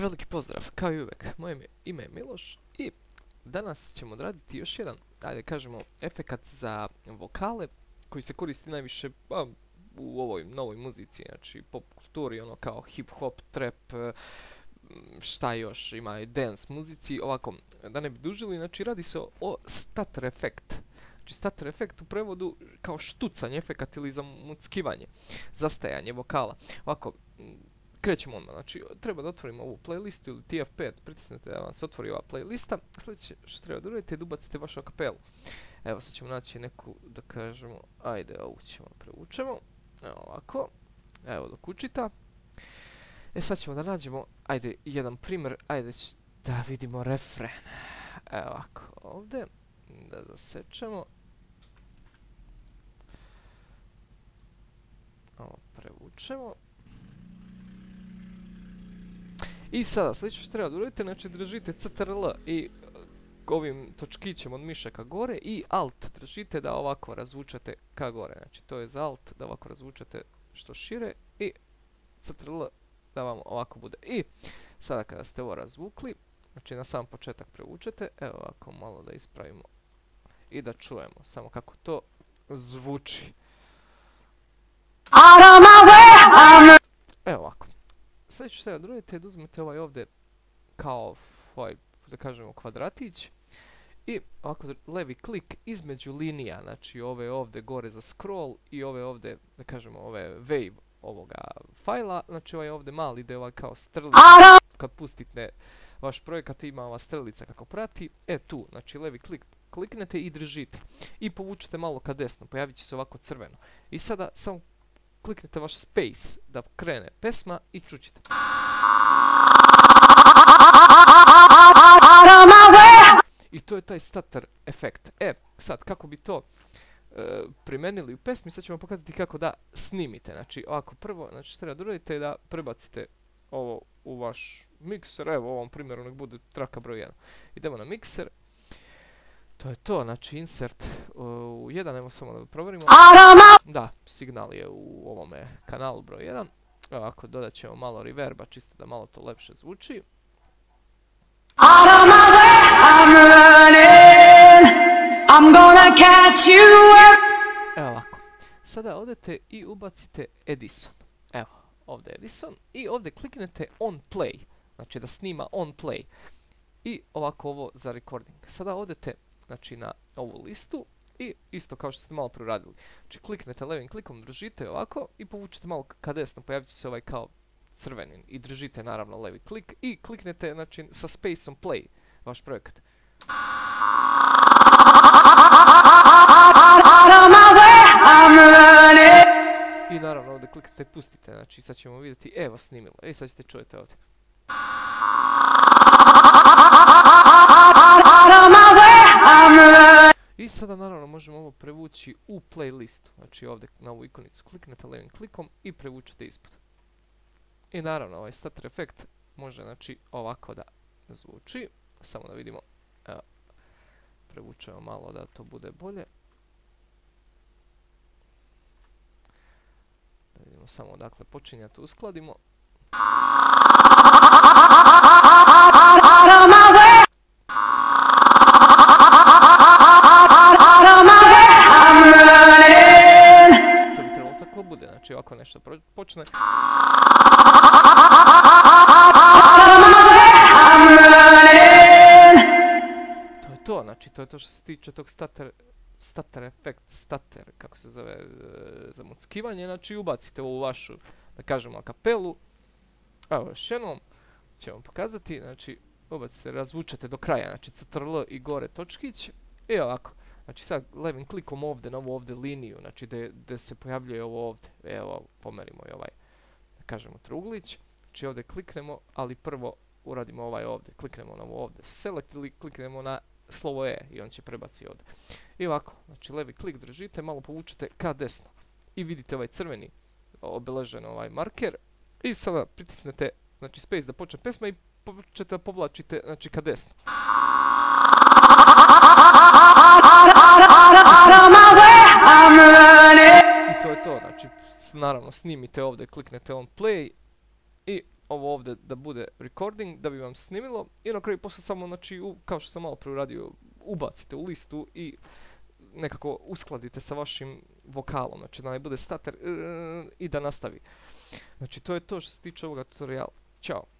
veliki pozdrav, kao i uvek. Moje ime je Miloš i danas ćemo odraditi još jedan, ajde kažemo, efekat za vokale koji se koristi najviše u ovoj novoj muzici, znači pop kulturi, ono kao hip hop, trap, šta još, ima i dance muzici. Ovako, da ne bi dužili, znači radi se o stutter efekt. Znači stutter efekt u prevodu kao štucanje efekat ili zamuckivanje, zastajanje vokala. Ovako, krećemo odmah, znači treba da otvorimo ovu playlistu ili TF5, pritisnete da vam se otvori ova playlista. Sljedeće što treba da uradite je da ubacite vašu akapelu. Evo sad ćemo naći neku, da kažemo, ajde ovu ćemo prevučemo, evo ovako, evo dok učita. Sad ćemo da nađemo, ajde jedan primjer, ajde da vidimo refren. Evo ovako, ovdje, da zasečemo. Ovo prevučemo. I sada, sljedeće što treba da uradite, znači držite CTRL i ovim točkićem od miša ka gore i Alt držite da ovako razvučete ka gore. Znači to je za Alt da ovako razvučete što šire i CTRL da vam ovako bude. I sada kada ste ovo razvukli, znači na sam početak prevučete, evo ovako malo da ispravimo i da čujemo samo kako to zvuči. Evo ovako. Sljedeće što treba da uradite je da uzmete ovaj ovdje kao ovaj, da kažemo, kvadratić i ovako levi klik između linija, znači ove ovdje gore za scroll i ove ovdje, da kažemo, ove wave ovoga fajla, znači ovaj ovdje mali ide ovaj kao strelica. Kad pustite vaš projekat ima ova strelica kako prati, tu, znači levi klik kliknete i držite i povučete malo ka desno, pojavit će se ovako crveno. I sada samo kliknete vaš space da krene pesma i čućete. I to je taj stutter efekt. Sad kako bi to primenili u pesmi, sad ćemo pokazati kako da snimite. Znači ovako prvo, znači što treba da uradite da prebacite ovo u vaš mikser, evo u ovom primjeru nek bude traka broj 1. Idemo na mikser. To je to, znači insert u 1, evo samo da provjerimo. Da, signal je u ovome kanalu broj 1. Ovako, dodat ćemo malo reverba, čisto da malo to lepše zvuči. Evo ovako. Sada odete i ubacite Edison. Evo, ovdje je Edison. I ovdje kliknete on play. Znači da snima on play. I ovako ovo za recording. Sada odete, znači, na ovu listu i isto kao što ste malo proradili. Znači kliknete levim klikom, držite ovako i povučete malo ka desno, pojavit će se ovaj kao crveni i držite naravno levi klik i kliknete, znači, sa spaceom play vaš projekat. I naravno ovdje kliknete i pustite, znači sad ćemo vidjeti, evo snimilo, i sad ćete čujete ovdje. I sada naravno možemo ovo prevući u playlistu, znači ovdje na ovu ikonicu kliknete levim klikom i prevučete ispod. I naravno ovaj stutter efekt može, znači, ovako da zvuči, samo da vidimo, evo, prevučemo malo da to bude bolje. Da vidimo samo odakle počinje, to uskladimo. Znači ovako nešto počne. To je to, znači to je to što se tiče tog stutter efekt, stutter, kako se zove, zamuckivanje, znači ubacite ovu vašu, da kažemo, akapelu. Evo još jednom ćemo pokazati, znači ubacite, razvučete do kraja, znači CTRL i gore točkić i ovako. Znači sad levim klikom ovdje na ovu ovdje liniju, znači gdje se pojavljuje ovo ovdje, evo pomerimo i ovaj, da kažemo, truglić, znači ovdje kliknemo, ali prvo uradimo ovaj ovdje, kliknemo na ovo ovdje select ili kliknemo na slovo E i on će prebaci ovdje. I ovako, znači levi klik držite, malo povučete ka desno i vidite ovaj crveni obilježen ovaj marker i sada pritisnete, znači space da počne pesma i počnete da povlačite, znači, ka desno. I to je to, znači naravno snimite ovdje, kliknete on play i ovo ovdje da bude recording, da bi vam snimilo i na kraju poslije samo, znači, kao što sam malo prije uradio, ubacite u listu i nekako uskladite sa vašim vokalom, znači da ne bude stater i da nastavi. Znači to je to što se tiče ovoga tutoriala. Ćao!